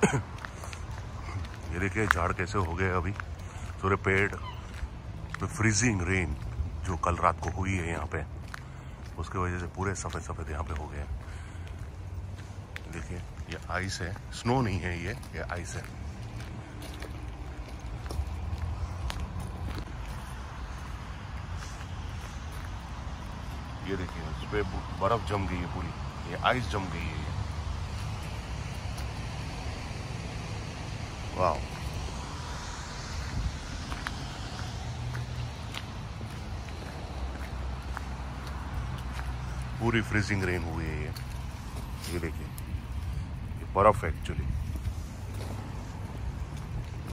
ये देखिए झाड़ कैसे हो गए अभी पूरे पेड़ में। फ्रीजिंग रेन जो कल रात को हुई है यहाँ पे, उसके वजह से पूरे सफ़ेद सफ़ेद यहाँ पे हो गए। देखिए ये आइस है, स्नो नहीं है, ये आइस है। ये देखिए इस पे बर्फ जम गई है पूरी, ये आइस जम गई है। वाह, पूरी फ्रीजिंग रेन हुई है ये देखिए, ये बर्फ है एक्चुअली।